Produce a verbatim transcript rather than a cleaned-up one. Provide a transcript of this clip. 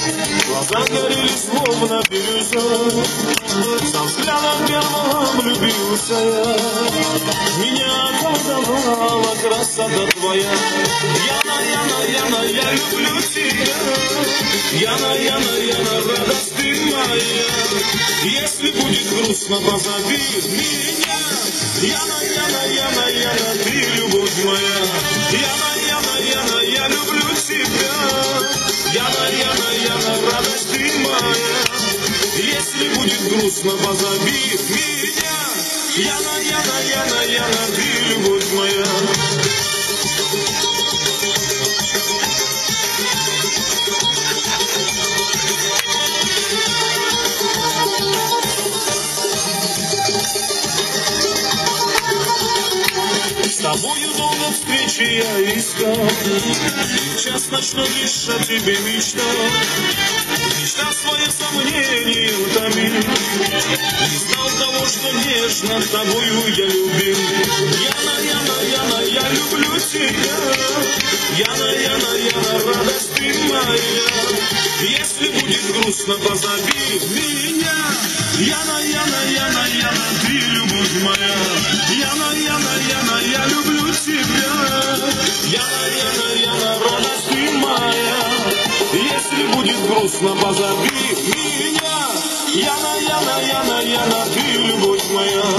Глаза горели словно бирюза, со взглядом первым влюбился я. Меня околдовала красота твоя. Яна, Яна, Яна, я люблю тебя. Яна, Яна, Яна, радость ты моя. Если будет грустно, позови меня. Яна, Яна, Яна, Яна, ты любовь моя. Яна, Яна, Яна, я люблю тебя. Яна, Яна, Яна, радость ты моя. Если будет грустно, позови меня. Яна, Яна, Яна, Яна, ты любовь моя. С тобою долго встречи я искал, час ночной лишь о тебе мечтал. Мечта своих сомнений утомил, не знал того, что нежно тобою я любил. Яна, Яна, Яна, я люблю тебя. Яна, Яна, Яна, радость ты моя. Если будет грустно, позови меня. Яна, Яна, Яна, Яна, ты любовь моя. Яна, Яна, Яна, я люблю тебя. Яна, Яна, Яна, радость ты моя. Если будет грустно, позови меня. Яна, Яна, Яна, Яна, ты любовь моя.